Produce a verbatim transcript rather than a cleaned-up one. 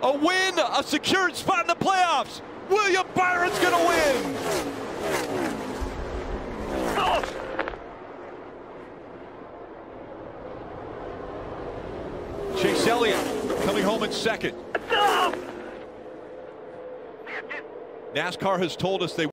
A win, a secured spot in the playoffs. William Byron's going to win. Chase Elliott coming home in second. NASCAR has told us they